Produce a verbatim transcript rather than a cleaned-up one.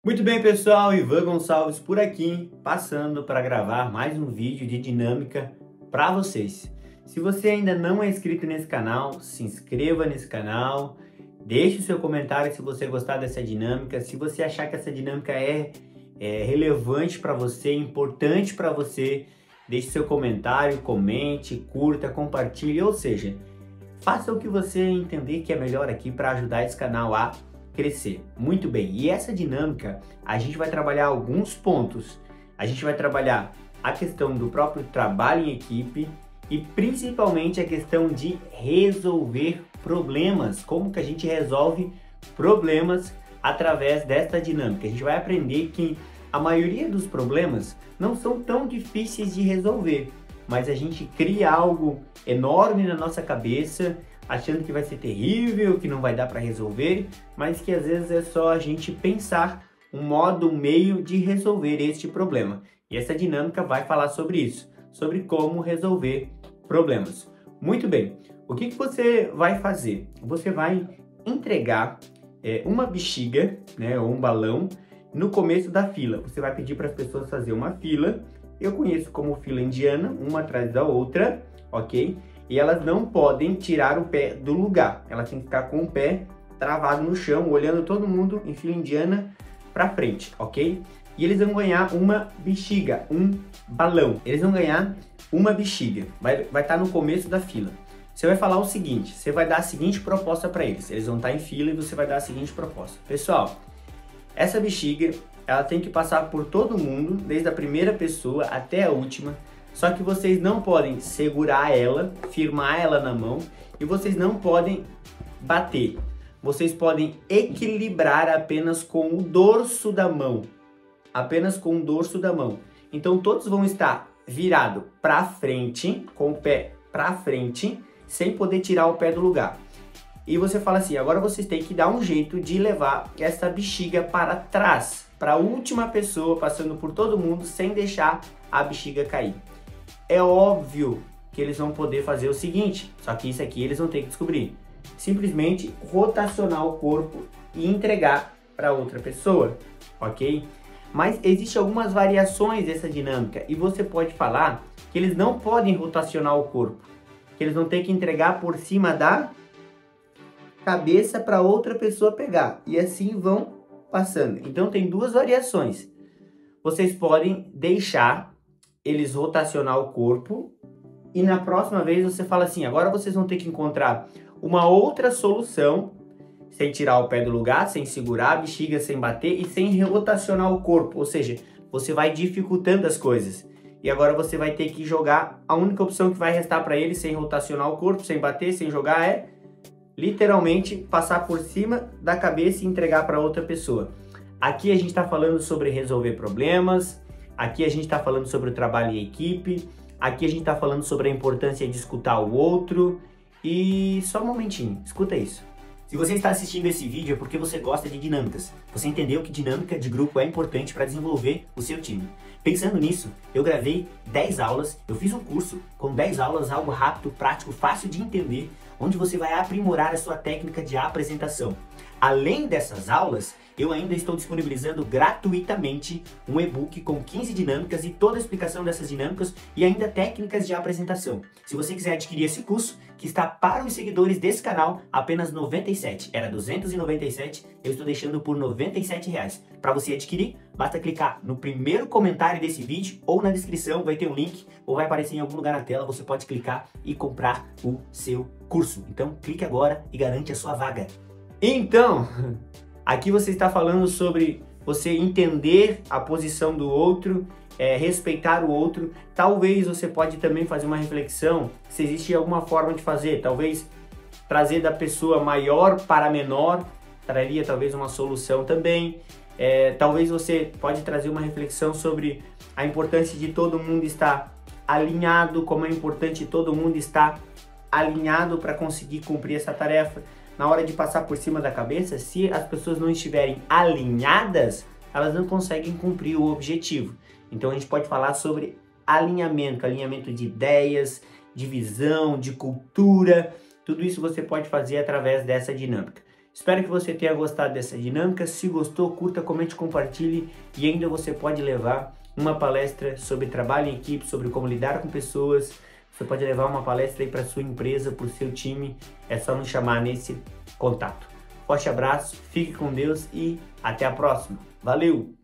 Muito bem, pessoal, Ivan Gonçalves por aqui, passando para gravar mais um vídeo de dinâmica para vocês. Se você ainda não é inscrito nesse canal, se inscreva nesse canal, deixe o seu comentário se você gostar dessa dinâmica, se você achar que essa dinâmica é, é relevante para você, importante para você, deixe seu comentário, comente, curta, compartilhe, ou seja, faça o que você entender que é melhor aqui para ajudar esse canal a crescer. Muito bem, e essa dinâmica a gente vai trabalhar alguns pontos. A gente vai trabalhar a questão do próprio trabalho em equipe e principalmente a questão de resolver problemas. Como que a gente resolve problemas através desta dinâmica. A gente vai aprender que a maioria dos problemas não são tão difíceis de resolver, mas a gente cria algo enorme na nossa cabeça, achando que vai ser terrível, que não vai dar para resolver, mas que às vezes é só a gente pensar um modo, um meio de resolver este problema. E essa dinâmica vai falar sobre isso, sobre como resolver problemas. Muito bem, o que, que você vai fazer? Você vai entregar é, uma bexiga, né, ou um balão, no começo da fila. Você vai pedir para as pessoas fazer uma fila, eu conheço como fila indiana, uma atrás da outra, ok? E elas não podem tirar o pé do lugar. Elas têm que ficar com o pé travado no chão, olhando todo mundo em fila indiana para frente, ok? E eles vão ganhar uma bexiga, um balão. Eles vão ganhar uma bexiga. Vai vai estar no começo da fila. Você vai falar o seguinte, você vai dar a seguinte proposta para eles. Eles vão estar em fila e você vai dar a seguinte proposta. Pessoal, essa bexiga, ela tem que passar por todo mundo, desde a primeira pessoa até a última. Só que vocês não podem segurar ela, firmar ela na mão e vocês não podem bater. Vocês podem equilibrar apenas com o dorso da mão. Apenas com o dorso da mão. Então todos vão estar virados para frente, com o pé para frente, sem poder tirar o pé do lugar. E você fala assim, agora vocês têm que dar um jeito de levar essa bexiga para trás, para a última pessoa, passando por todo mundo, sem deixar a bexiga cair. É óbvio que eles vão poder fazer o seguinte, só que isso aqui eles vão ter que descobrir. Simplesmente rotacionar o corpo e entregar para outra pessoa, ok? Mas existem algumas variações dessa dinâmica e você pode falar que eles não podem rotacionar o corpo, que eles vão ter que entregar por cima da cabeça para outra pessoa pegar e assim vão passando. Então tem duas variações. Vocês podem deixar eles rotacionar o corpo e na próxima vez você fala assim, agora vocês vão ter que encontrar uma outra solução sem tirar o pé do lugar, sem segurar a bexiga, sem bater e sem rotacionar o corpo, ou seja, você vai dificultando as coisas. E agora você vai ter que jogar, a única opção que vai restar para eles sem rotacionar o corpo, sem bater, sem jogar é literalmente passar por cima da cabeça e entregar para outra pessoa. Aqui a gente está falando sobre resolver problemas. Aqui a gente está falando sobre o trabalho em equipe, aqui a gente está falando sobre a importância de escutar o outro e só um momentinho, escuta isso. Se você está assistindo esse vídeo é porque você gosta de dinâmicas, você entendeu que dinâmica de grupo é importante para desenvolver o seu time. Pensando nisso, eu gravei dez aulas, eu fiz um curso com dez aulas, algo rápido, prático, fácil de entender, onde você vai aprimorar a sua técnica de apresentação. Além dessas aulas, eu ainda estou disponibilizando gratuitamente um e-book com quinze dinâmicas e toda a explicação dessas dinâmicas e ainda técnicas de apresentação. Se você quiser adquirir esse curso, que está para os seguidores desse canal, apenas noventa e sete reais. Era duzentos e noventa e sete reais, eu estou deixando por noventa e sete reais. Para você adquirir, basta clicar no primeiro comentário desse vídeo ou na descrição, vai ter um link ou vai aparecer em algum lugar na tela, você pode clicar e comprar o seu curso. Então clique agora e garante a sua vaga. Então, aqui você está falando sobre você entender a posição do outro, é, respeitar o outro. Talvez você pode também fazer uma reflexão se existe alguma forma de fazer. Talvez trazer da pessoa maior para menor traria talvez uma solução também. É, talvez você pode trazer uma reflexão sobre a importância de todo mundo estar alinhado, como é importante todo mundo estar alinhado para conseguir cumprir essa tarefa. Na hora de passar por cima da cabeça, se as pessoas não estiverem alinhadas, elas não conseguem cumprir o objetivo. Então a gente pode falar sobre alinhamento, alinhamento de ideias, de visão, de cultura, tudo isso você pode fazer através dessa dinâmica. Espero que você tenha gostado dessa dinâmica. Se gostou, curta, comente, compartilhe e ainda você pode levar uma palestra sobre trabalho em equipe, sobre como lidar com pessoas. Você pode levar uma palestra aí para sua empresa, para o seu time. É só nos chamar nesse contato. Forte abraço, fique com Deus e até a próxima. Valeu!